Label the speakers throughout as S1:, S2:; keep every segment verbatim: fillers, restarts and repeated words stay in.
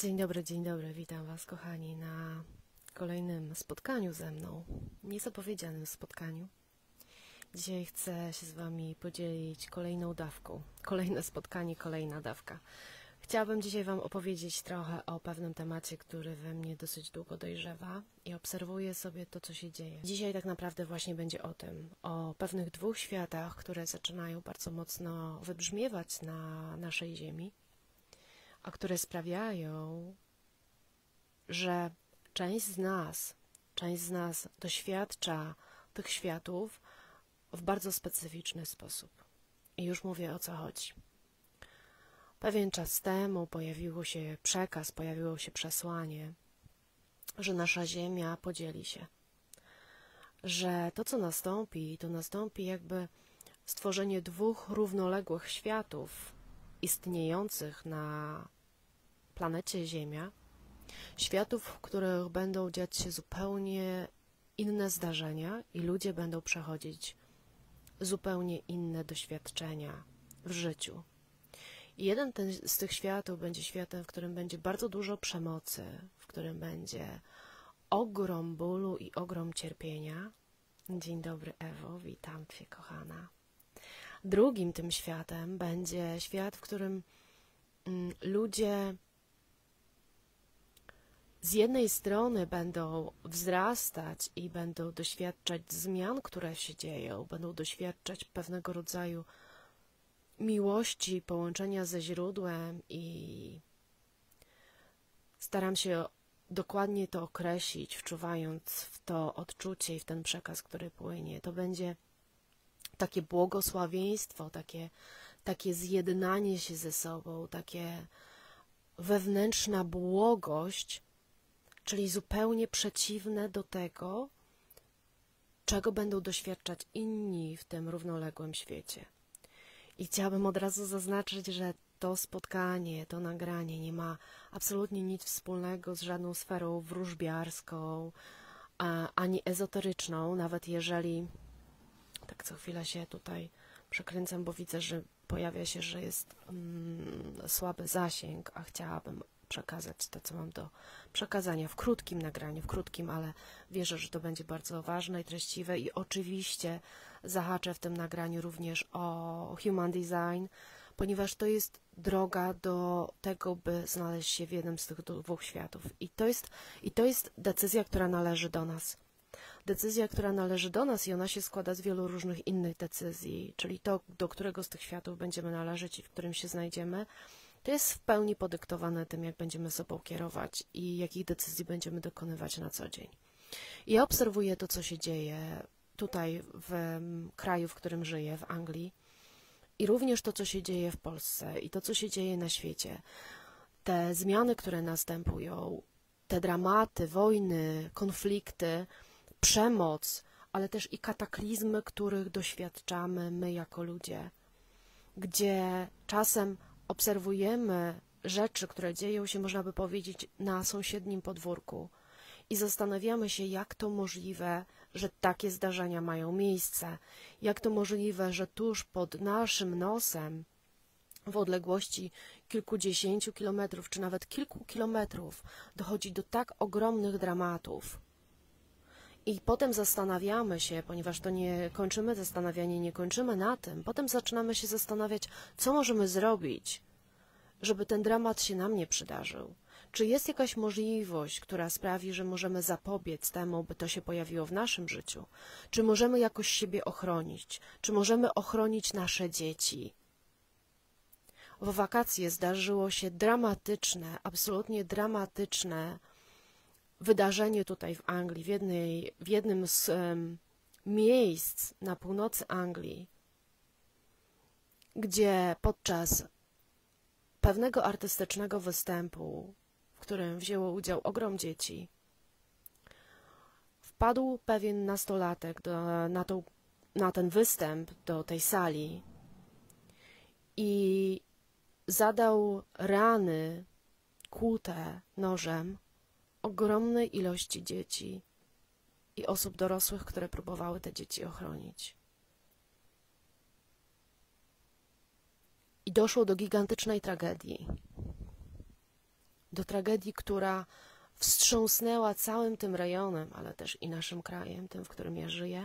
S1: Dzień dobry, dzień dobry, witam Was kochani na kolejnym spotkaniu ze mną, niezapowiedzianym spotkaniu. Dzisiaj chcę się z Wami podzielić kolejną dawką, kolejne spotkanie, kolejna dawka. Chciałabym dzisiaj Wam opowiedzieć trochę o pewnym temacie, który we mnie dosyć długo dojrzewa i obserwuję sobie to, co się dzieje. Dzisiaj tak naprawdę właśnie będzie o tym, o pewnych dwóch światach, które zaczynają bardzo mocno wybrzmiewać na naszej ziemi, a które sprawiają, że część z nas, część z nas doświadcza tych światów w bardzo specyficzny sposób. I już mówię, o co chodzi. Pewien czas temu pojawił się przekaz, pojawiło się przesłanie, że nasza Ziemia podzieli się. Że to, co nastąpi, to nastąpi jakby stworzenie dwóch równoległych światów istniejących na planecie Ziemia, światów, w których będą dziać się zupełnie inne zdarzenia i ludzie będą przechodzić zupełnie inne doświadczenia w życiu. I jeden ten, z tych światów będzie światem, w którym będzie bardzo dużo przemocy, w którym będzie ogrom bólu i ogrom cierpienia. Dzień dobry, Ewo, witam Cię, kochana. Drugim tym światem będzie świat, w którym mm, ludzie z jednej strony będą wzrastać i będą doświadczać zmian, które się dzieją, będą doświadczać pewnego rodzaju miłości, połączenia ze źródłem i staram się dokładnie to określić, wczuwając w to odczucie i w ten przekaz, który płynie. To będzie takie błogosławieństwo, takie, takie zjednanie się ze sobą, takie wewnętrzna błogość, czyli zupełnie przeciwne do tego, czego będą doświadczać inni w tym równoległym świecie. I chciałabym od razu zaznaczyć, że to spotkanie, to nagranie nie ma absolutnie nic wspólnego z żadną sferą wróżbiarską, ani ezoteryczną, nawet jeżeli, tak co chwilę się tutaj przekręcam, bo widzę, że pojawia się, że jest mm, słaby zasięg, a chciałabym przekazać to, co mam do przekazania w krótkim nagraniu, w krótkim, ale wierzę, że to będzie bardzo ważne i treściwe i oczywiście zahaczę w tym nagraniu również o Human Design, ponieważ to jest droga do tego, by znaleźć się w jednym z tych dwóch światów. I to jest, i to jest decyzja, która należy do nas. Decyzja, która należy do nas i ona się składa z wielu różnych innych decyzji, czyli to, do którego z tych światów będziemy należeć i w którym się znajdziemy, to jest w pełni podyktowane tym, jak będziemy sobą kierować i jakich decyzji będziemy dokonywać na co dzień. I ja obserwuję to, co się dzieje tutaj w kraju, w którym żyję, w Anglii, i również to, co się dzieje w Polsce i to, co się dzieje na świecie. Te zmiany, które następują, te dramaty, wojny, konflikty, przemoc, ale też i kataklizmy, których doświadczamy my jako ludzie, gdzie czasem obserwujemy rzeczy, które dzieją się, można by powiedzieć, na sąsiednim podwórku i zastanawiamy się, jak to możliwe, że takie zdarzenia mają miejsce, jak to możliwe, że tuż pod naszym nosem, w odległości kilkudziesięciu kilometrów, czy nawet kilku kilometrów, dochodzi do tak ogromnych dramatów. I potem zastanawiamy się, ponieważ to nie kończymy zastanawianie, nie kończymy na tym, potem zaczynamy się zastanawiać, co możemy zrobić, żeby ten dramat się nam nie przydarzył. Czy jest jakaś możliwość, która sprawi, że możemy zapobiec temu, by to się pojawiło w naszym życiu? Czy możemy jakoś siebie ochronić? Czy możemy ochronić nasze dzieci? W wakacje zdarzyło się dramatyczne, absolutnie dramatyczne wydarzenie tutaj w Anglii, w, jednej, w jednym z um, miejsc na północy Anglii, gdzie podczas pewnego artystycznego występu, w którym wzięło udział ogrom dzieci, wpadł pewien nastolatek do, na, tą, na ten występ do tej sali i zadał rany kłute nożem ogromnej ilości dzieci i osób dorosłych, które próbowały te dzieci ochronić. I doszło do gigantycznej tragedii. do tragedii, która wstrząsnęła całym tym rejonem, ale też i naszym krajem, tym, w którym ja żyję,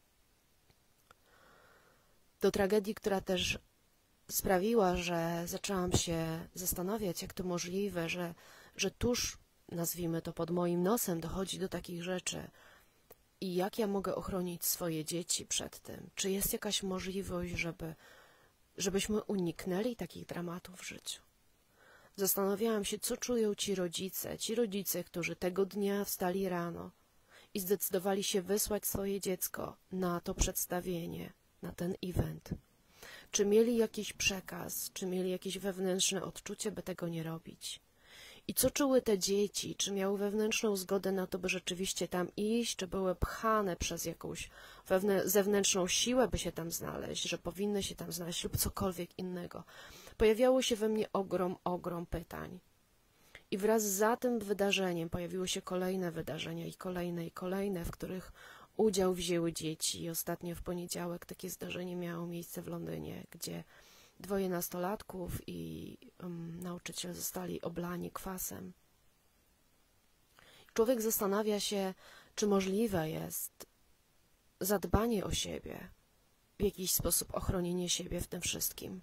S1: do tragedii, która też sprawiła, że zaczęłam się zastanawiać, jak to możliwe, że, że tuż, nazwijmy to, pod moim nosem dochodzi do takich rzeczy i jak ja mogę ochronić swoje dzieci przed tym? Czy jest jakaś możliwość, żeby, żebyśmy uniknęli takich dramatów w życiu? Zastanawiałam się, co czują ci rodzice, ci rodzice, którzy tego dnia wstali rano i zdecydowali się wysłać swoje dziecko na to przedstawienie, na ten event. Czy mieli jakiś przekaz, czy mieli jakieś wewnętrzne odczucie, by tego nie robić? I co czuły te dzieci? Czy miały wewnętrzną zgodę na to, by rzeczywiście tam iść, czy były pchane przez jakąś wewnę zewnętrzną siłę, by się tam znaleźć, że powinny się tam znaleźć lub cokolwiek innego? Pojawiało się we mnie ogrom, ogrom pytań. I wraz za tym wydarzeniem pojawiły się kolejne wydarzenia i kolejne, i kolejne, w których udział wzięły dzieci. I ostatnio w poniedziałek takie zdarzenie miało miejsce w Londynie, gdzie dwoje nastolatków i um, nauczyciel zostali oblani kwasem. Człowiek zastanawia się, czy możliwe jest zadbanie o siebie, w jakiś sposób ochronienie siebie w tym wszystkim.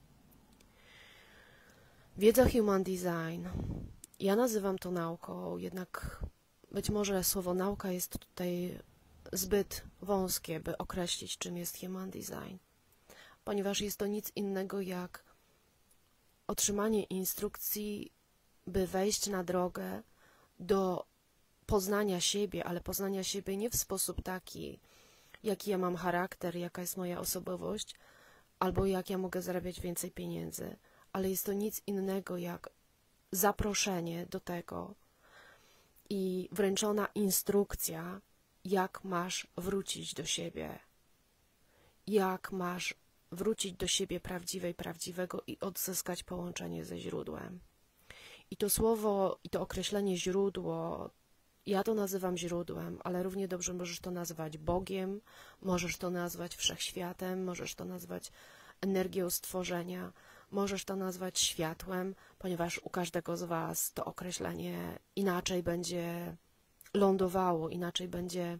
S1: Wiedza Human Design. Ja nazywam to nauką, jednak być może słowo nauka jest tutaj zbyt wąskie, by określić, czym jest Human Design, ponieważ jest to nic innego jak otrzymanie instrukcji, by wejść na drogę do poznania siebie, ale poznania siebie nie w sposób taki, jaki ja mam charakter, jaka jest moja osobowość, albo jak ja mogę zarabiać więcej pieniędzy, ale jest to nic innego jak zaproszenie do tego i wręczona instrukcja, jak masz wrócić do siebie, jak masz wrócić do siebie prawdziwej, prawdziwego i odzyskać połączenie ze źródłem. I to słowo, i to określenie źródło, ja to nazywam źródłem, ale równie dobrze możesz to nazwać Bogiem, możesz to nazwać wszechświatem, możesz to nazwać energią stworzenia, możesz to nazwać światłem, ponieważ u każdego z was to określenie inaczej będzie lądowało, inaczej będzie,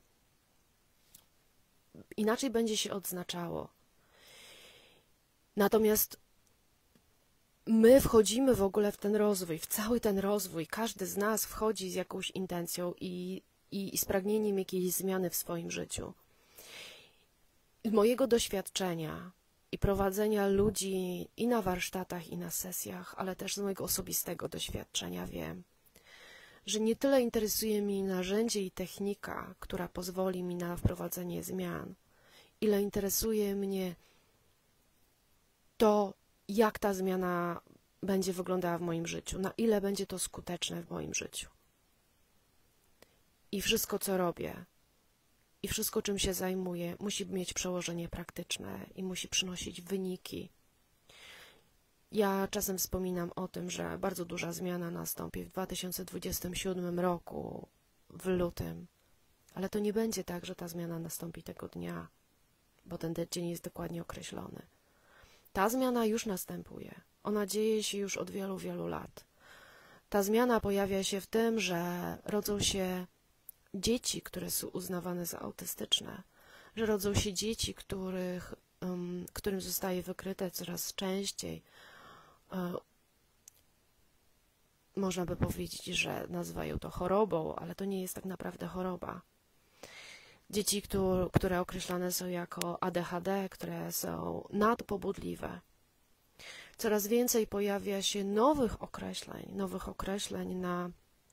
S1: inaczej będzie się odznaczało. Natomiast my wchodzimy w ogóle w ten rozwój, w cały ten rozwój. Każdy z nas wchodzi z jakąś intencją i, i, i z pragnieniem jakiejś zmiany w swoim życiu. Z mojego doświadczenia i prowadzenia ludzi i na warsztatach, i na sesjach, ale też z mojego osobistego doświadczenia wiem, że nie tyle interesuje mnie narzędzie i technika, która pozwoli mi na wprowadzenie zmian, ile interesuje mnie to, jak ta zmiana będzie wyglądała w moim życiu, na ile będzie to skuteczne w moim życiu. I wszystko, co robię, i wszystko, czym się zajmuję, musi mieć przełożenie praktyczne i musi przynosić wyniki. Ja czasem wspominam o tym, że bardzo duża zmiana nastąpi w dwa tysiące dwudziestym siódmym roku, w lutym, ale to nie będzie tak, że ta zmiana nastąpi tego dnia, bo ten dzień jest dokładnie określony. Ta zmiana już następuje. Ona dzieje się już od wielu, wielu lat. Ta zmiana pojawia się w tym, że rodzą się dzieci, które są uznawane za autystyczne, że rodzą się dzieci, których, um, którym zostaje wykryte coraz częściej. Um, można by powiedzieć, że nazywają to chorobą, ale to nie jest tak naprawdę choroba. Dzieci, które, które określane są jako A D H D, które są nadpobudliwe. Coraz więcej pojawia się nowych określeń, nowych określeń na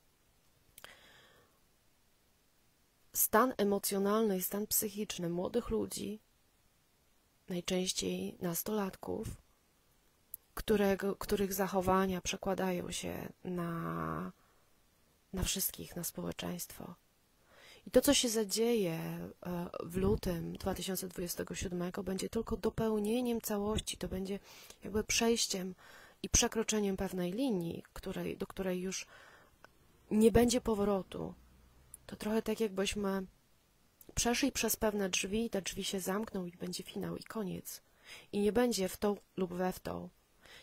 S1: stan emocjonalny i stan psychiczny młodych ludzi, najczęściej nastolatków, którego, których zachowania przekładają się na, na wszystkich, na społeczeństwo. I to, co się zadzieje w lutym dwa tysiące dwudziestego siódmego, będzie tylko dopełnieniem całości, to będzie jakby przejściem i przekroczeniem pewnej linii, której, do której już nie będzie powrotu. To trochę tak, jakbyśmy przeszli przez pewne drzwi, te drzwi się zamkną i będzie finał i koniec. I nie będzie w tą lub we w tą.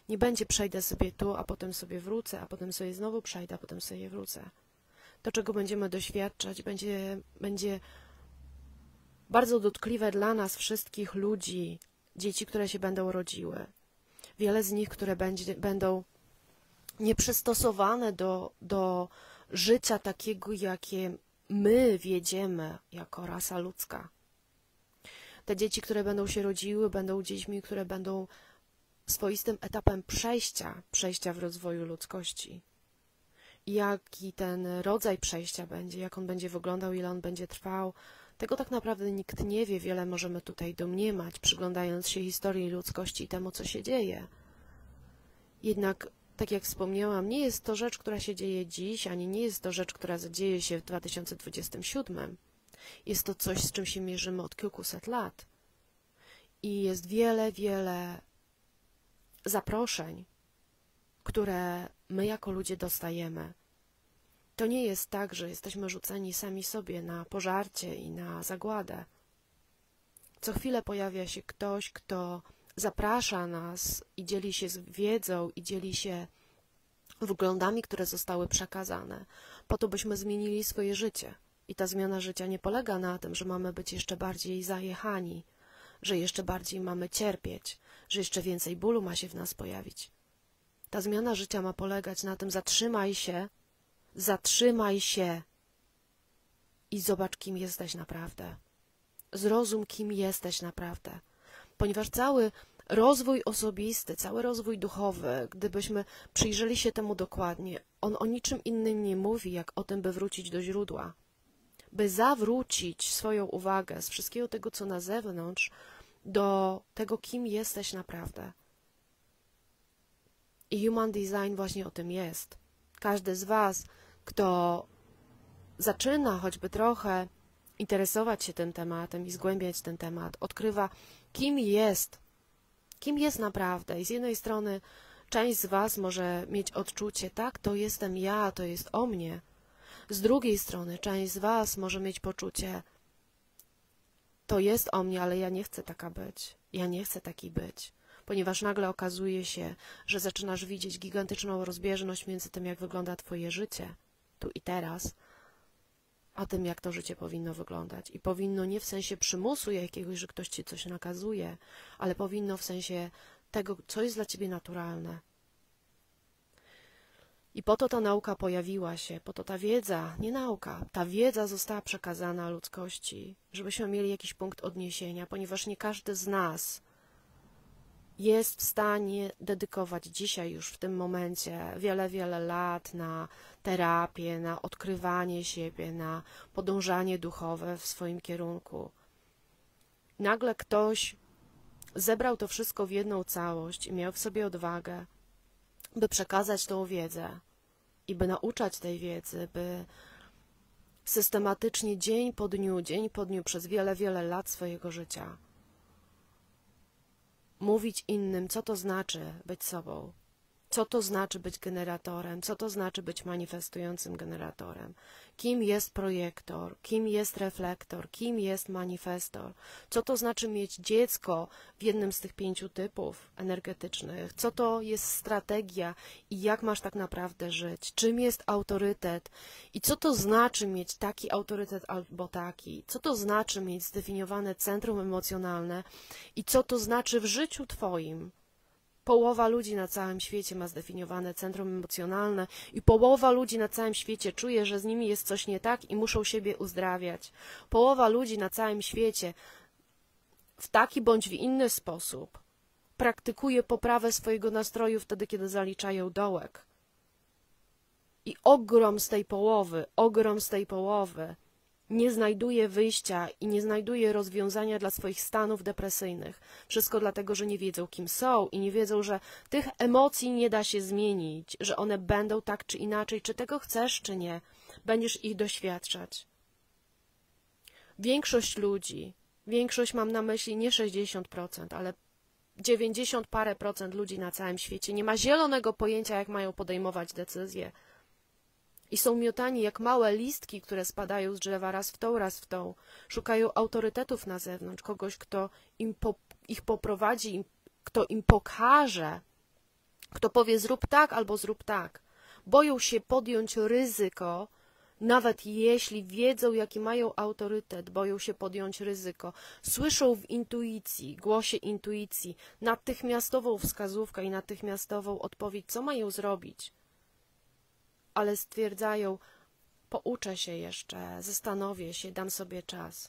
S1: Nie będzie przejdę sobie tu, a potem sobie wrócę, a potem sobie znowu przejdę, a potem sobie wrócę. To, czego będziemy doświadczać, będzie, będzie bardzo dotkliwe dla nas wszystkich ludzi, dzieci, które się będą rodziły. Wiele z nich, które będzie, będą nieprzystosowane do, do życia takiego, jakie my wiedziemy jako rasa ludzka. Te dzieci, które będą się rodziły, będą dziećmi, które będą swoistym etapem przejścia, przejścia w rozwoju ludzkości. I jaki ten rodzaj przejścia będzie, jak on będzie wyglądał, ile on będzie trwał, tego tak naprawdę nikt nie wie. Wiele możemy tutaj domniemać, przyglądając się historii ludzkości i temu, co się dzieje. Jednak, tak jak wspomniałam, nie jest to rzecz, która się dzieje dziś, ani nie jest to rzecz, która dzieje się w dwa tysiące dwudziestym siódmym. Jest to coś, z czym się mierzymy od kilkuset lat. I jest wiele, wiele zaproszeń, które my jako ludzie dostajemy. To nie jest tak, że jesteśmy rzuceni sami sobie na pożarcie i na zagładę. Co chwilę pojawia się ktoś, kto zaprasza nas i dzieli się z wiedzą i dzieli się wglądami, które zostały przekazane, po to, byśmy zmienili swoje życie. I ta zmiana życia nie polega na tym, że mamy być jeszcze bardziej zajechani, że jeszcze bardziej mamy cierpieć, że jeszcze więcej bólu ma się w nas pojawić. Ta zmiana życia ma polegać na tym, zatrzymaj się, zatrzymaj się i zobacz, kim jesteś naprawdę. Zrozum, kim jesteś naprawdę. Ponieważ cały rozwój osobisty, cały rozwój duchowy, gdybyśmy przyjrzeli się temu dokładnie, on o niczym innym nie mówi, jak o tym, by wrócić do źródła. By zawrócić swoją uwagę z wszystkiego tego, co na zewnątrz, do tego, kim jesteś naprawdę. I Human Design właśnie o tym jest. Każdy z Was, kto zaczyna choćby trochę interesować się tym tematem i zgłębiać ten temat, odkrywa, kim jest, kim jest naprawdę. I z jednej strony część z Was może mieć odczucie, tak, to jestem ja, to jest o mnie. Z drugiej strony część z Was może mieć poczucie, to jest o mnie, ale ja nie chcę taka być, ja nie chcę taki być. Ponieważ nagle okazuje się, że zaczynasz widzieć gigantyczną rozbieżność między tym, jak wygląda Twoje życie, tu i teraz, a tym, jak to życie powinno wyglądać. I powinno nie w sensie przymusu jakiegoś, że ktoś Ci coś nakazuje, ale powinno w sensie tego, co jest dla Ciebie naturalne. I po to ta nauka pojawiła się, po to ta wiedza, nie nauka, ta wiedza została przekazana ludzkości, żebyśmy mieli jakiś punkt odniesienia, ponieważ nie każdy z nas jest w stanie dedykować dzisiaj już w tym momencie wiele, wiele lat na terapię, na odkrywanie siebie, na podążanie duchowe w swoim kierunku. Nagle ktoś zebrał to wszystko w jedną całość i miał w sobie odwagę, by przekazać tą wiedzę i by nauczać tej wiedzy, by systematycznie dzień po dniu, dzień po dniu przez wiele, wiele lat swojego życia mówić innym, co to znaczy być sobą, co to znaczy być generatorem, co to znaczy być manifestującym generatorem, kim jest projektor, kim jest reflektor, kim jest manifestor, co to znaczy mieć dziecko w jednym z tych pięciu typów energetycznych, co to jest strategia i jak masz tak naprawdę żyć, czym jest autorytet i co to znaczy mieć taki autorytet albo taki, co to znaczy mieć zdefiniowane centrum emocjonalne i co to znaczy w życiu Twoim. Połowa ludzi na całym świecie ma zdefiniowane centrum emocjonalne i połowa ludzi na całym świecie czuje, że z nimi jest coś nie tak i muszą siebie uzdrawiać. Połowa ludzi na całym świecie w taki bądź w inny sposób praktykuje poprawę swojego nastroju wtedy, kiedy zaliczają dołek. I ogrom z tej połowy, ogrom z tej połowy nie znajduje wyjścia i nie znajduje rozwiązania dla swoich stanów depresyjnych. Wszystko dlatego, że nie wiedzą, kim są i nie wiedzą, że tych emocji nie da się zmienić, że one będą tak czy inaczej, czy tego chcesz, czy nie, będziesz ich doświadczać. Większość ludzi, większość mam na myśli nie sześćdziesiąt procent, ale dziewięćdziesiąt parę procent ludzi na całym świecie nie ma zielonego pojęcia, jak mają podejmować decyzje. I są miotani jak małe listki, które spadają z drzewa raz w tą, raz w tą. Szukają autorytetów na zewnątrz, kogoś, kto im po, ich poprowadzi, kto im pokaże, kto powie zrób tak albo zrób tak. Boją się podjąć ryzyko, nawet jeśli wiedzą, jaki mają autorytet, boją się podjąć ryzyko. Słyszą w intuicji, głosie intuicji, natychmiastową wskazówkę i natychmiastową odpowiedź, co mają zrobić. Ale stwierdzają, pouczę się jeszcze, zastanowię się, dam sobie czas.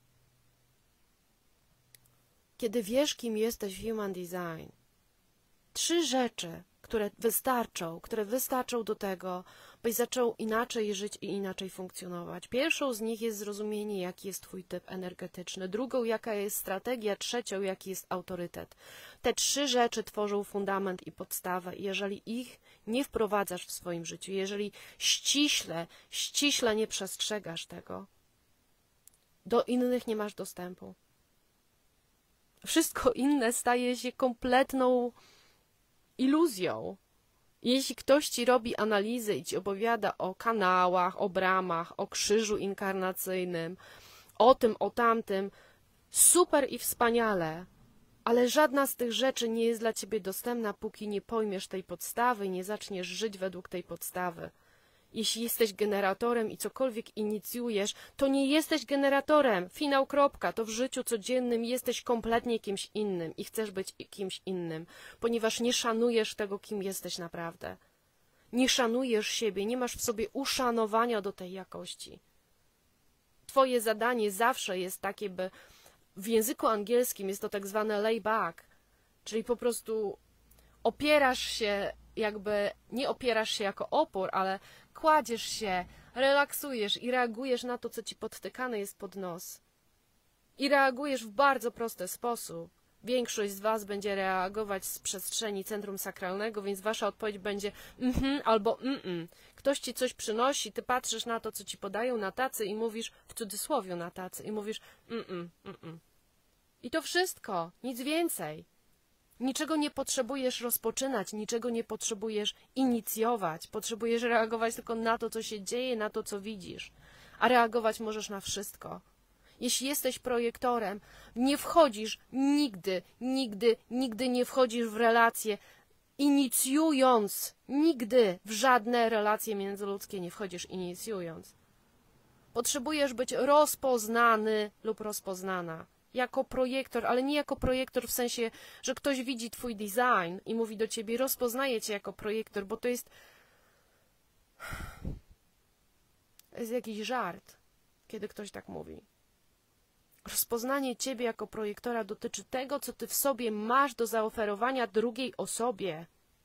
S1: Kiedy wiesz, kim jesteś w Human Design, trzy rzeczy, które wystarczą, które wystarczą do tego, byś zaczął inaczej żyć i inaczej funkcjonować. Pierwszą z nich jest zrozumienie, jaki jest twój typ energetyczny. Drugą, jaka jest strategia. Trzecią, jaki jest autorytet. Te trzy rzeczy tworzą fundament i podstawę. I jeżeli ich nie wprowadzasz w swoim życiu, jeżeli ściśle, ściśle nie przestrzegasz tego, do innych nie masz dostępu. Wszystko inne staje się kompletną iluzją. Jeśli ktoś ci robi analizy i ci opowiada o kanałach, o bramach, o krzyżu inkarnacyjnym, o tym, o tamtym, super i wspaniale, ale żadna z tych rzeczy nie jest dla ciebie dostępna, póki nie pojmiesz tej podstawy i nie zaczniesz żyć według tej podstawy. Jeśli jesteś generatorem i cokolwiek inicjujesz, to nie jesteś generatorem. Finał, kropka. To w życiu codziennym jesteś kompletnie kimś innym i chcesz być kimś innym, ponieważ nie szanujesz tego, kim jesteś naprawdę. Nie szanujesz siebie, nie masz w sobie uszanowania do tej jakości. Twoje zadanie zawsze jest takie, by w języku angielskim jest to tak zwane lay back, czyli po prostu opierasz się, jakby nie opierasz się jako opór, ale kładziesz się, relaksujesz i reagujesz na to, co ci podtykane jest pod nos. I reagujesz w bardzo prosty sposób. Większość z was będzie reagować z przestrzeni centrum sakralnego, więc wasza odpowiedź będzie mhm albo mm. Ktoś ci coś przynosi, ty patrzysz na to, co ci podają na tacy i mówisz, w cudzysłowie na tacy, i mówisz mm, mm. I to wszystko, nic więcej. Niczego nie potrzebujesz rozpoczynać, niczego nie potrzebujesz inicjować. Potrzebujesz reagować tylko na to, co się dzieje, na to, co widzisz. A reagować możesz na wszystko. Jeśli jesteś projektorem, nie wchodzisz nigdy, nigdy, nigdy nie wchodzisz w relacje, inicjując. Nigdy w żadne relacje międzyludzkie nie wchodzisz inicjując. Potrzebujesz być rozpoznany lub rozpoznana. Jako projektor, ale nie jako projektor w sensie, że ktoś widzi twój design i mówi do ciebie, rozpoznaje cię jako projektor, bo to jest, to jest jakiś żart, kiedy ktoś tak mówi. Rozpoznanie ciebie jako projektora dotyczy tego, co ty w sobie masz do zaoferowania drugiej osobie.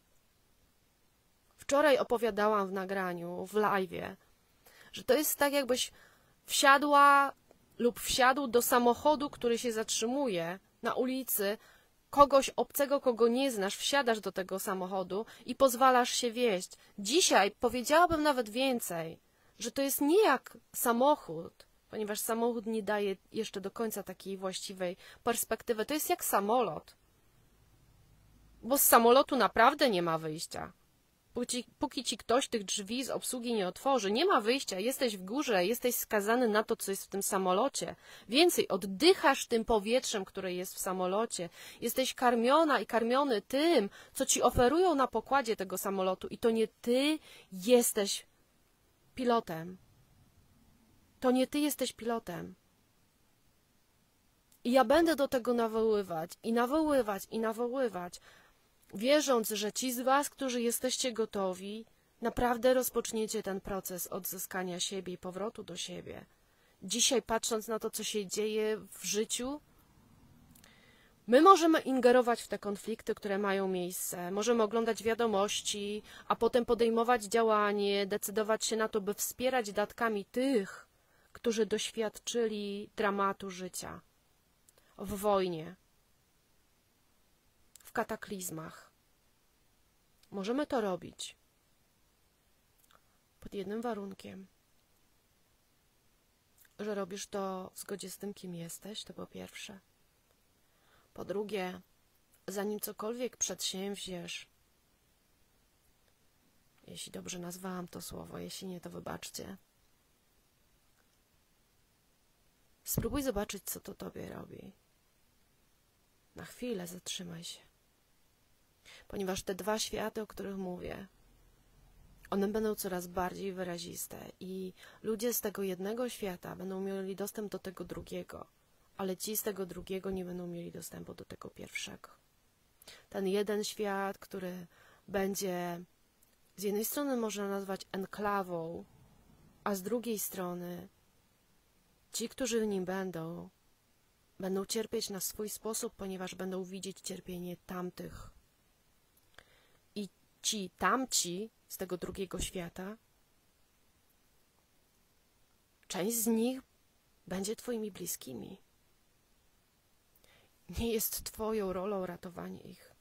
S1: Wczoraj opowiadałam w nagraniu, w live'ie, że to jest tak, jakbyś wsiadła lub wsiadł do samochodu, który się zatrzymuje na ulicy, kogoś obcego, kogo nie znasz, wsiadasz do tego samochodu i pozwalasz się wieźć. Dzisiaj powiedziałabym nawet więcej, że to jest nie jak samochód, ponieważ samochód nie daje jeszcze do końca takiej właściwej perspektywy. To jest jak samolot, bo z samolotu naprawdę nie ma wyjścia. Póki, póki ci ktoś tych drzwi z obsługi nie otworzy, nie ma wyjścia, jesteś w górze, jesteś skazany na to, co jest w tym samolocie. Więcej, oddychasz tym powietrzem, które jest w samolocie. Jesteś karmiona i karmiony tym, co ci oferują na pokładzie tego samolotu i to nie ty jesteś pilotem. To nie ty jesteś pilotem. I ja będę do tego nawoływać i nawoływać i nawoływać, wierząc, że ci z was, którzy jesteście gotowi, naprawdę rozpoczniecie ten proces odzyskania siebie i powrotu do siebie. Dzisiaj, patrząc na to, co się dzieje w życiu, my możemy ingerować w te konflikty, które mają miejsce. Możemy oglądać wiadomości, a potem podejmować działanie, decydować się na to, by wspierać datkami tych, którzy doświadczyli dramatu życia w wojnie, w kataklizmach. Możemy to robić pod jednym warunkiem, że robisz to w zgodzie z tym, kim jesteś, to po pierwsze. Po drugie, zanim cokolwiek przedsięwziesz, jeśli dobrze nazwałam to słowo, jeśli nie, to wybaczcie, spróbuj zobaczyć, co to tobie robi. Na chwilę zatrzymaj się. ponieważ te dwa światy, o których mówię, one będą coraz bardziej wyraziste i ludzie z tego jednego świata będą mieli dostęp do tego drugiego, ale ci z tego drugiego nie będą mieli dostępu do tego pierwszego. Ten jeden świat, który będzie z jednej strony można nazwać enklawą, a z drugiej strony ci, którzy w nim będą, będą cierpieć na swój sposób, ponieważ będą widzieć cierpienie tamtych. I ci tamci z tego drugiego świata, część z nich będzie twoimi bliskimi. Nie jest twoją rolą ratowanie ich.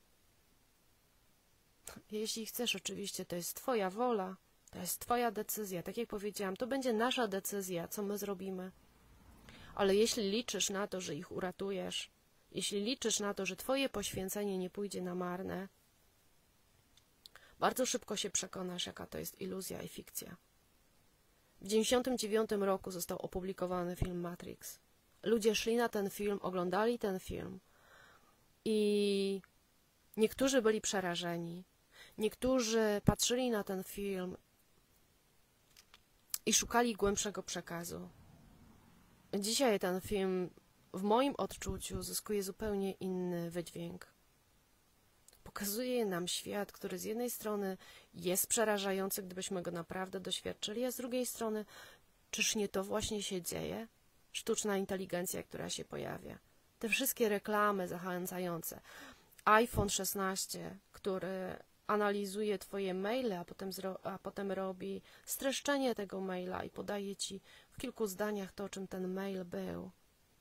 S1: Jeśli chcesz, oczywiście, to jest twoja wola, to jest twoja decyzja. Tak jak powiedziałam, to będzie nasza decyzja, co my zrobimy. Ale jeśli liczysz na to, że ich uratujesz, jeśli liczysz na to, że twoje poświęcenie nie pójdzie na marne, bardzo szybko się przekonasz, jaka to jest iluzja i fikcja. W dziewięćdziesiątym dziewiątym roku został opublikowany film Matrix. Ludzie szli na ten film, oglądali ten film i niektórzy byli przerażeni, niektórzy patrzyli na ten film i szukali głębszego przekazu. Dzisiaj ten film w moim odczuciu zyskuje zupełnie inny wydźwięk. Pokazuje nam świat, który z jednej strony jest przerażający, gdybyśmy go naprawdę doświadczyli, a z drugiej strony, czyż nie to właśnie się dzieje? Sztuczna inteligencja, która się pojawia. Te wszystkie reklamy zachęcające. iPhone szesnaście, który analizuje twoje maile, a potem, a potem robi streszczenie tego maila i podaje ci w kilku zdaniach to, czym ten mail był.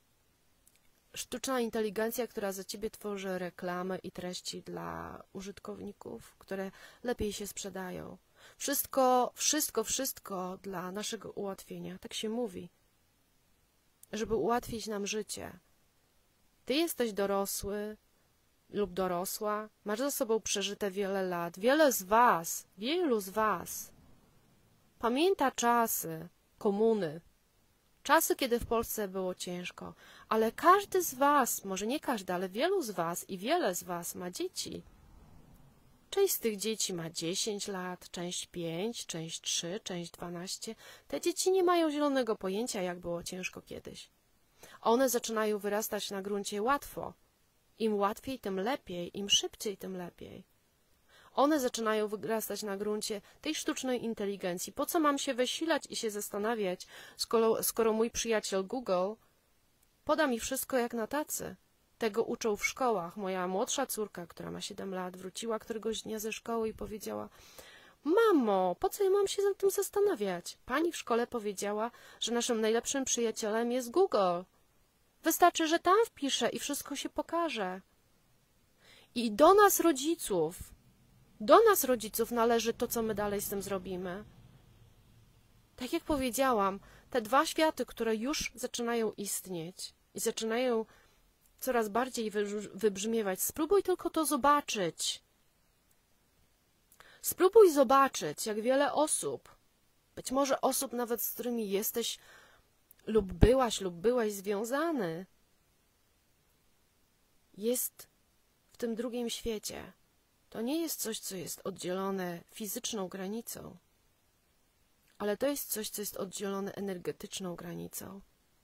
S1: Sztuczna inteligencja, która za ciebie tworzy reklamy i treści dla użytkowników, które lepiej się sprzedają. Wszystko, wszystko, wszystko dla naszego ułatwienia. Tak się mówi. Żeby ułatwić nam życie. Ty jesteś dorosły lub dorosła, masz za sobą przeżyte wiele lat. Wiele z was, wielu z was pamięta czasy komuny. Czasy, kiedy w Polsce było ciężko, ale każdy z was, może nie każdy, ale wielu z was i wiele z was ma dzieci. Część z tych dzieci ma dziesięć lat, część pięć, część trzy, część dwanaście. Te dzieci nie mają zielonego pojęcia, jak było ciężko kiedyś. One zaczynają wyrastać na gruncie łatwo. Im łatwiej, tym lepiej, im szybciej, tym lepiej. One zaczynają wyrastać na gruncie tej sztucznej inteligencji. Po co mam się wysilać i się zastanawiać, skoro, skoro mój przyjaciel Google poda mi wszystko jak na tacy. Tego uczą w szkołach. Moja młodsza córka, która ma siedem lat, wróciła któregoś dnia ze szkoły i powiedziała: mamo, po co ja mam się nad tym zastanawiać? Pani w szkole powiedziała, że naszym najlepszym przyjacielem jest Google. Wystarczy, że tam wpiszę i wszystko się pokaże. I do nas rodziców, do nas rodziców należy to, co my dalej z tym zrobimy. Tak jak powiedziałam, te dwa światy, które już zaczynają istnieć i zaczynają coraz bardziej wybrzmiewać, spróbuj tylko to zobaczyć. Spróbuj zobaczyć, jak wiele osób, być może osób nawet, z którymi jesteś lub byłaś lub byłeś związany, jest w tym drugim świecie. To nie jest coś, co jest oddzielone fizyczną granicą, ale to jest coś, co jest oddzielone energetyczną granicą.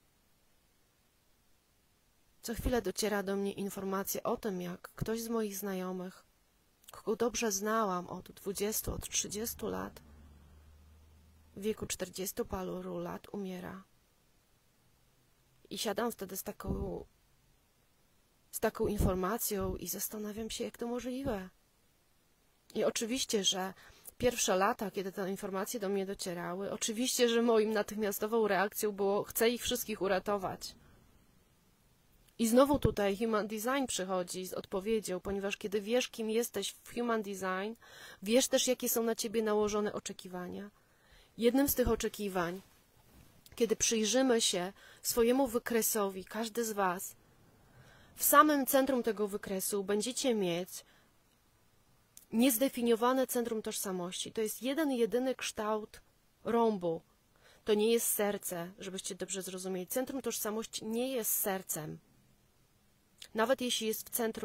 S1: Co chwilę dociera do mnie informacja o tym, jak ktoś z moich znajomych, kogo dobrze znałam od dwudziestu, od trzydziestu lat, w wieku czterdziestu paru lat umiera. I siadam wtedy z taką, z taką informacją i zastanawiam się, jak to możliwe. I oczywiście, że pierwsze lata, kiedy te informacje do mnie docierały, oczywiście, że moim natychmiastową reakcją było: chcę ich wszystkich uratować. I znowu tutaj Human Design przychodzi z odpowiedzią, ponieważ kiedy wiesz, kim jesteś w Human Design, wiesz też, jakie są na ciebie nałożone oczekiwania. Jednym z tych oczekiwań, kiedy przyjrzymy się swojemu wykresowi, każdy z was, w samym centrum tego wykresu będziecie mieć niezdefiniowane centrum tożsamości. To jest jeden, jedyny kształt rąbu. To nie jest serce, żebyście dobrze zrozumieli. Centrum tożsamości nie jest sercem. Nawet jeśli jest w centrum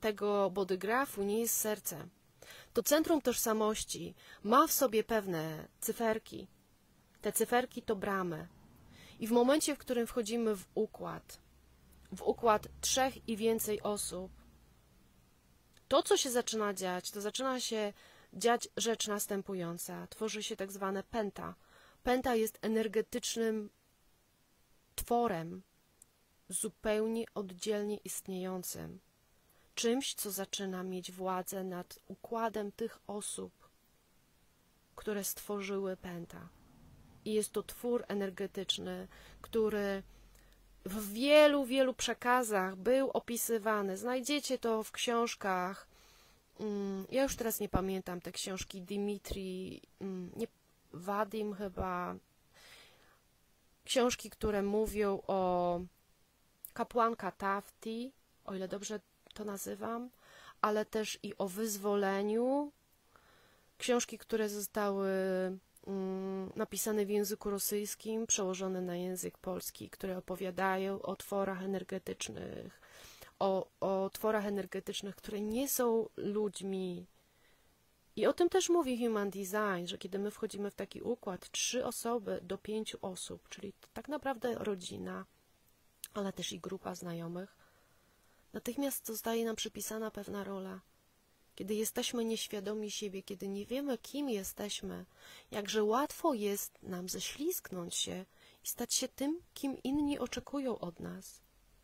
S1: tego bodygrafu nie jest serce. To centrum tożsamości ma w sobie pewne cyferki. Te cyferki to bramy. I w momencie, w którym wchodzimy w układ, w układ trzech i więcej osób, to, co się zaczyna dziać, to zaczyna się dziać rzecz następująca. Tworzy się tak zwane penta. Penta jest energetycznym tworem, zupełnie oddzielnie istniejącym. Czymś, co zaczyna mieć władzę nad układem tych osób, które stworzyły penta. I jest to twór energetyczny, który w wielu, wielu przekazach był opisywany. Znajdziecie to w książkach. Ja już teraz nie pamiętam te książki. Dimitri, nie, Wadim chyba. Książki, które mówią o kapłanka Tafti, o ile dobrze to nazywam, ale też i o wyzwoleniu. Książki, które zostały napisane w języku rosyjskim, przełożone na język polski, które opowiadają o tworach energetycznych, o, o tworach energetycznych, które nie są ludźmi. I o tym też mówi Human Design, że kiedy my wchodzimy w taki układ, trzy osoby do pięciu osób, czyli tak naprawdę rodzina, ale też i grupa znajomych, natychmiast zostaje nam przypisana pewna rola. Kiedy jesteśmy nieświadomi siebie, kiedy nie wiemy, kim jesteśmy, jakże łatwo jest nam ześlizgnąć się i stać się tym, kim inni oczekują od nas.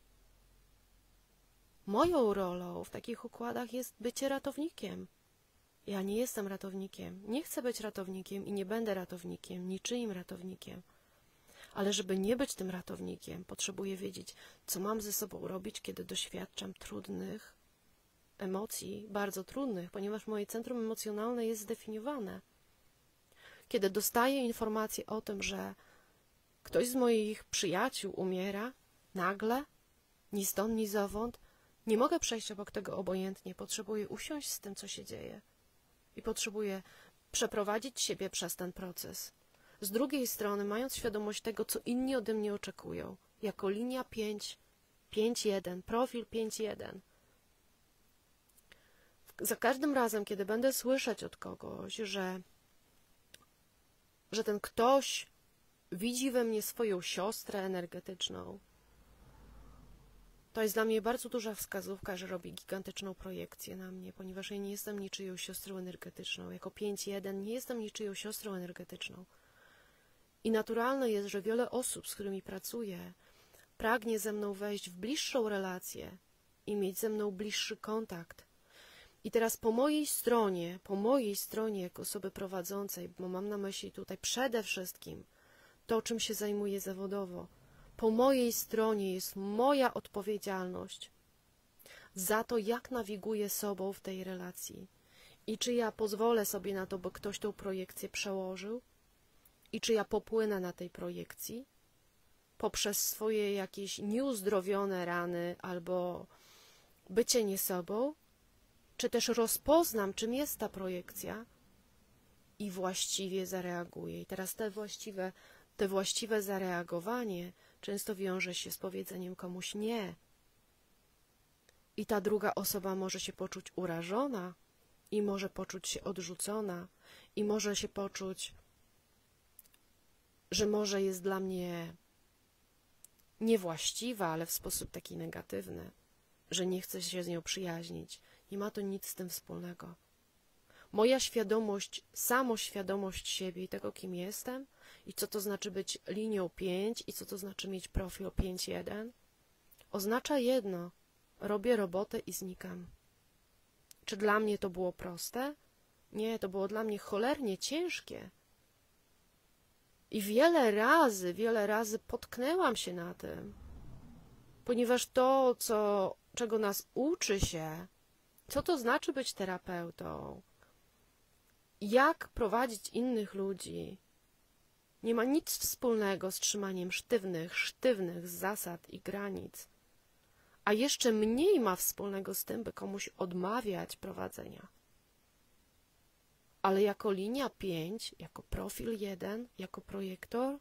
S1: Moją rolą w takich układach jest bycie ratownikiem. Ja nie jestem ratownikiem, nie chcę być ratownikiem i nie będę ratownikiem, niczyim ratownikiem. Ale żeby nie być tym ratownikiem, potrzebuję wiedzieć, co mam ze sobą robić, kiedy doświadczam trudnych emocji, bardzo trudnych, ponieważ moje centrum emocjonalne jest zdefiniowane. Kiedy dostaję informację o tym, że ktoś z moich przyjaciół umiera, nagle, ni stąd, ni zowąd, nie mogę przejść obok tego obojętnie, potrzebuję usiąść z tym, co się dzieje i potrzebuję przeprowadzić siebie przez ten proces. Z drugiej strony, mając świadomość tego, co inni ode mnie oczekują, jako linia pięć, pięć jeden, profil pięć jeden, za każdym razem, kiedy będę słyszeć od kogoś, że, że ten ktoś widzi we mnie swoją siostrę energetyczną, to jest dla mnie bardzo duża wskazówka, że robi gigantyczną projekcję na mnie, ponieważ ja nie jestem niczyją siostrą energetyczną. Jako pięć jeden nie jestem niczyją siostrą energetyczną. I naturalne jest, że wiele osób, z którymi pracuję, pragnie ze mną wejść w bliższą relację i mieć ze mną bliższy kontakt. I teraz po mojej stronie, po mojej stronie jako osoby prowadzącej, bo mam na myśli tutaj przede wszystkim to, czym się zajmuję zawodowo, po mojej stronie jest moja odpowiedzialność za to, jak nawiguję sobą w tej relacji i czy ja pozwolę sobie na to, by ktoś tą projekcję przełożył i czy ja popłynę na tej projekcji poprzez swoje jakieś nieuzdrowione rany albo bycie nie sobą, czy też rozpoznam, czym jest ta projekcja i właściwie zareaguję. I teraz te właściwe, te właściwe zareagowanie często wiąże się z powiedzeniem komuś nie. I ta druga osoba może się poczuć urażona i może poczuć się odrzucona i może się poczuć, że może jest dla mnie niewłaściwa, ale w sposób taki negatywny, że nie chcę się z nią przyjaźnić. Nie ma to nic z tym wspólnego. Moja świadomość, samoświadomość siebie i tego, kim jestem i co to znaczy być linią pięć i co to znaczy mieć profil pięć jeden, oznacza jedno. Robię robotę i znikam. Czy dla mnie to było proste? Nie, to było dla mnie cholernie ciężkie. I wiele razy, wiele razy potknęłam się na tym, ponieważ to, co, czego nas uczy się, co to znaczy być terapeutą, jak prowadzić innych ludzi, nie ma nic wspólnego z trzymaniem sztywnych, sztywnych zasad i granic, a jeszcze mniej ma wspólnego z tym, by komuś odmawiać prowadzenia. Ale jako linia pięć, jako profil jeden, jako projektor,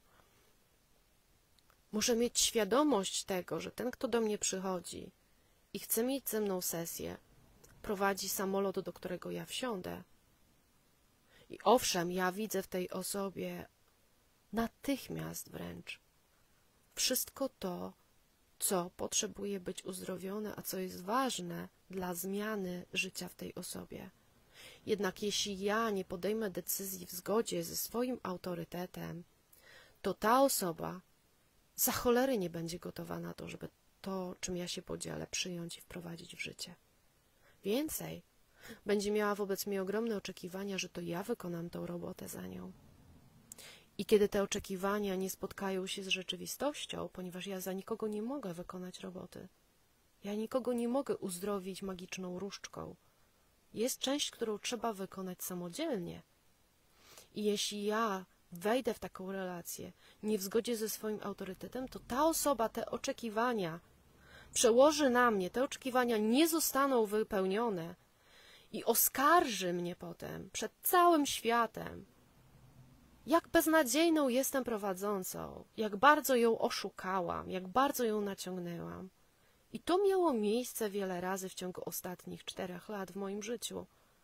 S1: muszę mieć świadomość tego, że ten, kto do mnie przychodzi i chce mieć ze mną sesję, prowadzi samolot, do którego ja wsiądę. I owszem, ja widzę w tej osobie natychmiast wręcz wszystko to, co potrzebuje być uzdrowione, a co jest ważne dla zmiany życia w tej osobie. Jednak jeśli ja nie podejmę decyzji w zgodzie ze swoim autorytetem, to ta osoba za cholery nie będzie gotowa na to, żeby to, czym ja się podzielę, przyjąć i wprowadzić w życie. Więcej, będzie miała wobec mnie ogromne oczekiwania, że to ja wykonam tą robotę za nią. I kiedy te oczekiwania nie spotkają się z rzeczywistością, ponieważ ja za nikogo nie mogę wykonać roboty, ja nikogo nie mogę uzdrowić magiczną różdżką. Jest część, którą trzeba wykonać samodzielnie. I jeśli ja wejdę w taką relację nie w zgodzie ze swoim autorytetem, to ta osoba te oczekiwania przełoży na mnie, te oczekiwania nie zostaną wypełnione i oskarży mnie potem przed całym światem, jak beznadziejną jestem prowadzącą, jak bardzo ją oszukałam, jak bardzo ją naciągnęłam. I to miało miejsce wiele razy w ciągu ostatnich czterech lat w moim życiu.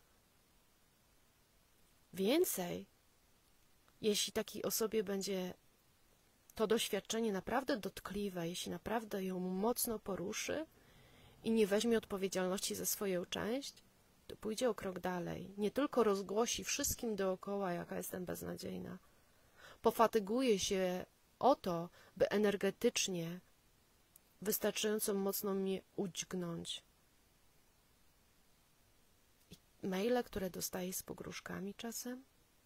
S1: Więcej, jeśli takiej osobie będzie to doświadczenie naprawdę dotkliwe, jeśli naprawdę ją mocno poruszy i nie weźmie odpowiedzialności za swoją część, to pójdzie o krok dalej. Nie tylko rozgłosi wszystkim dookoła, jaka jestem beznadziejna. Pofatyguje się o to, by energetycznie wystarczająco mocno mnie udźgnąć. I maile, które dostaję z pogróżkami czasem.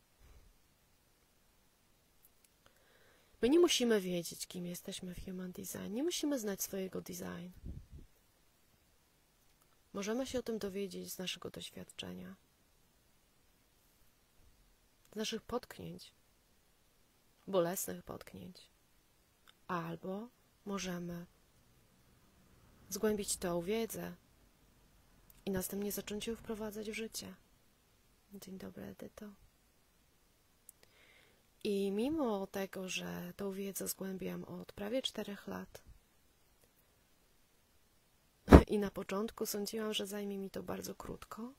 S1: My nie musimy wiedzieć, kim jesteśmy w Human Design. Nie musimy znać swojego design. Możemy się o tym dowiedzieć z naszego doświadczenia, z naszych potknięć, bolesnych potknięć. Albo możemy zgłębić tą wiedzę i następnie zacząć ją wprowadzać w życie. Dzień dobry, Edyto. I mimo tego, że tą wiedzę zgłębiam od prawie czterech lat i na początku sądziłam, że zajmie mi to bardzo krótko,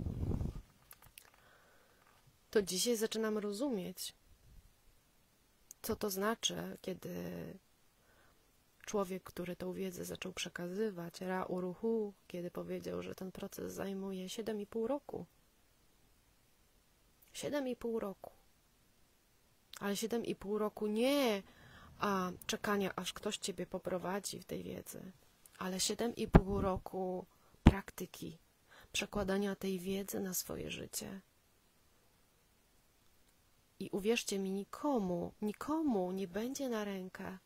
S1: to dzisiaj zaczynam rozumieć, co to znaczy, kiedy człowiek, który tą wiedzę zaczął przekazywać, Ra Uru Hu, kiedy powiedział, że ten proces zajmuje siedem i pół roku. siedem i pół roku. Ale siedem i pół roku nie a czekania, aż ktoś ciebie poprowadzi w tej wiedzy, ale siedem i pół roku praktyki, przekładania tej wiedzy na swoje życie. I uwierzcie mi, nikomu, nikomu nie będzie na rękę,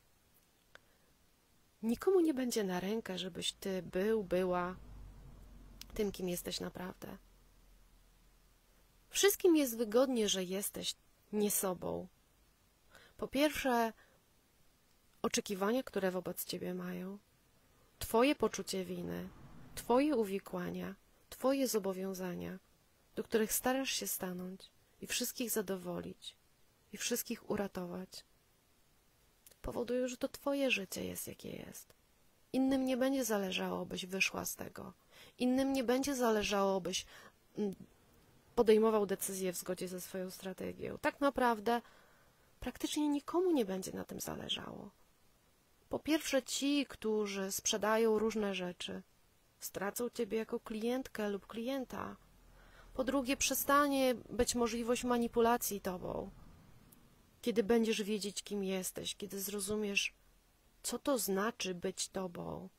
S1: nikomu nie będzie na rękę, żebyś ty był, była tym, kim jesteś naprawdę. Wszystkim jest wygodnie, że jesteś nie sobą. Po pierwsze, oczekiwania, które wobec ciebie mają, twoje poczucie winy, twoje uwikłania, twoje zobowiązania, do których starasz się stanąć i wszystkich zadowolić i wszystkich uratować, powodują, że to twoje życie jest, jakie jest. Innym nie będzie zależało, byś wyszła z tego. Innym nie będzie zależało, byś podejmował decyzje w zgodzie ze swoją strategią. Tak naprawdę praktycznie nikomu nie będzie na tym zależało. Po pierwsze, ci, którzy sprzedają różne rzeczy, stracą ciebie jako klientkę lub klienta. Po drugie, przestanie być możliwość manipulacji tobą, kiedy będziesz wiedzieć, kim jesteś, kiedy zrozumiesz, co to znaczy być tobą.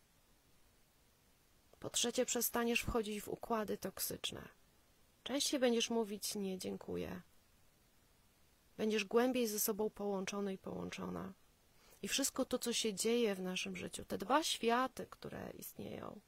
S1: Po trzecie, przestaniesz wchodzić w układy toksyczne. Częściej będziesz mówić nie, dziękuję. Będziesz głębiej ze sobą połączony i połączona. I wszystko to, co się dzieje w naszym życiu, te dwa światy, które istnieją.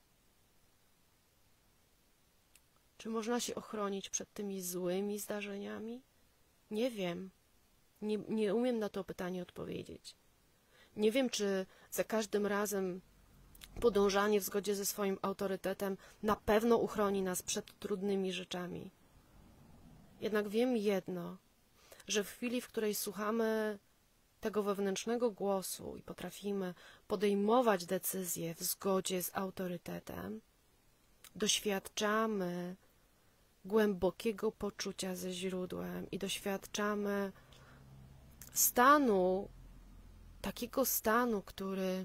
S1: Czy można się ochronić przed tymi złymi zdarzeniami? Nie wiem. Nie, nie umiem na to pytanie odpowiedzieć. Nie wiem, czy za każdym razem podążanie w zgodzie ze swoim autorytetem na pewno uchroni nas przed trudnymi rzeczami. Jednak wiem jedno, że w chwili, w której słuchamy tego wewnętrznego głosu i potrafimy podejmować decyzje w zgodzie z autorytetem, doświadczamy głębokiego poczucia ze źródłem i doświadczamy stanu, takiego stanu, który,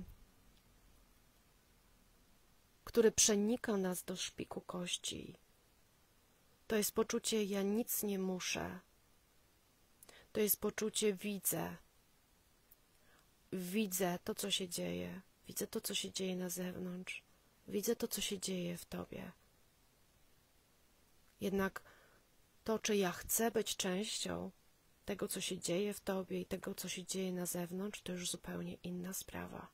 S1: który przenika nas do szpiku kości. To jest poczucie ja nic nie muszę. To jest poczucie widzę. Widzę to, co się dzieje. Widzę to, co się dzieje na zewnątrz. Widzę to, co się dzieje w Tobie. Jednak to, czy ja chcę być częścią tego, co się dzieje w Tobie i tego, co się dzieje na zewnątrz, to już zupełnie inna sprawa.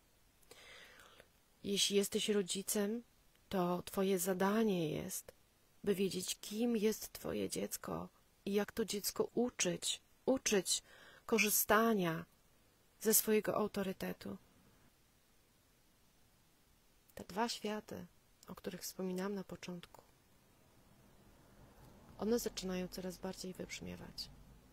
S1: Jeśli jesteś rodzicem, to Twoje zadanie jest, by wiedzieć, kim jest Twoje dziecko i jak to dziecko uczyć, uczyć korzystania ze swojego autorytetu. Te dwa światy, o których wspominałam na początku, one zaczynają coraz bardziej wybrzmiewać.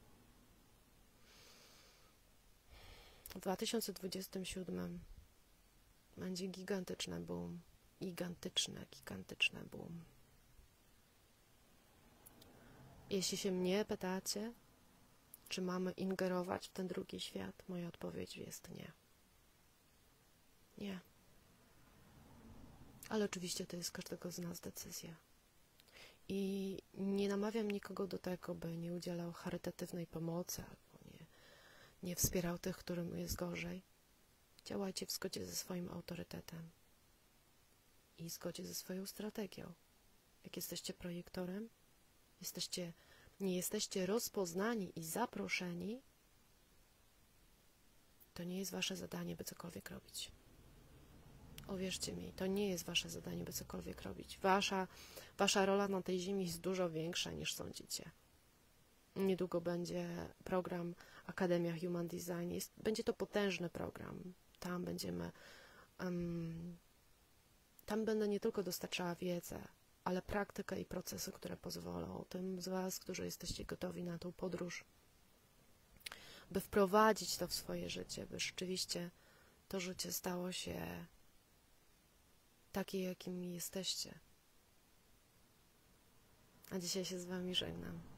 S1: W dwa tysiące dwudziestym siódmym będzie gigantyczny boom, gigantyczny, gigantyczny boom. Jeśli się mnie pytacie, czy mamy ingerować w ten drugi świat, moja odpowiedź jest nie. Nie. Ale oczywiście to jest każdego z nas decyzja. I nie namawiam nikogo do tego, by nie udzielał charytatywnej pomocy albo nie, nie wspierał tych, którym jest gorzej. Działajcie w zgodzie ze swoim autorytetem i w zgodzie ze swoją strategią. Jak jesteście projektorem, jesteście, nie jesteście rozpoznani i zaproszeni, to nie jest wasze zadanie, by cokolwiek robić. Uwierzcie mi, to nie jest wasze zadanie, by cokolwiek robić. Wasza, wasza rola na tej ziemi jest dużo większa, niż sądzicie. Niedługo będzie program Akademia Human Design. Jest, będzie to potężny program. Tam będziemy... Um, tam będę nie tylko dostarczała wiedzę, ale praktykę i procesy, które pozwolą tym z was, którzy jesteście gotowi na tą podróż, by wprowadzić to w swoje życie, by rzeczywiście to życie stało się takie, jakimi jesteście. A dzisiaj się z wami żegnam.